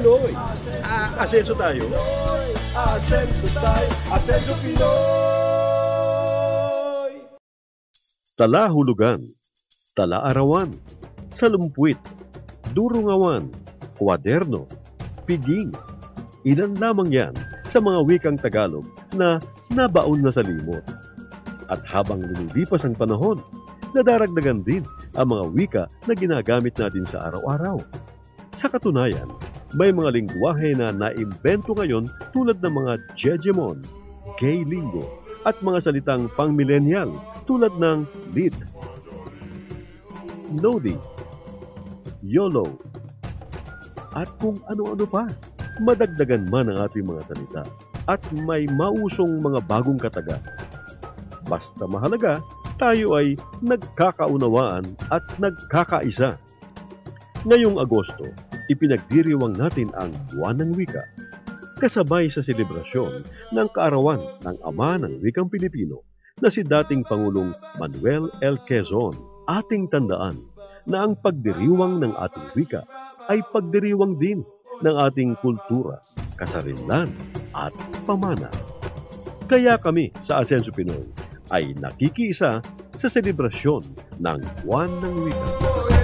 Pinoy. Asenso tayo. Asenso tayo. Asenso Pinoy. Tala hulugan, tala arawan, salumpuit, durungawan, kwaderno, piging. Ilan lamang yan sa mga wikang Tagalog na nabaon na sa limot. At habang lumilipas ang panahon, nadaragdagan din ang mga wika na ginagamit natin sa araw-araw. Sa katunayan, may mga lingwahe na naimbento ngayon tulad ng mga Jejemon, Gay Lingo, at mga salitang pang-millennial tulad ng Lit, Lodi, YOLO, at kung ano-ano pa. Madagdagan man ang ating mga salita at may mausong mga bagong kataga. Basta mahalaga, tayo ay nagkakaunawaan at nagkakaisa. Ngayong Agosto, ipinagdiriwang natin ang Buwan ng Wika, kasabay sa selebrasyon ng kaarawan ng Ama ng Wikang Pilipino na si dating Pangulong Manuel L. Quezon. Ating tandaan na ang pagdiriwang ng ating wika ay pagdiriwang din ng ating kultura, kasarinlan at pamana. Kaya kami sa Asenso Pinoy ay nakikiisa sa selebrasyon ng Buwan ng Wika.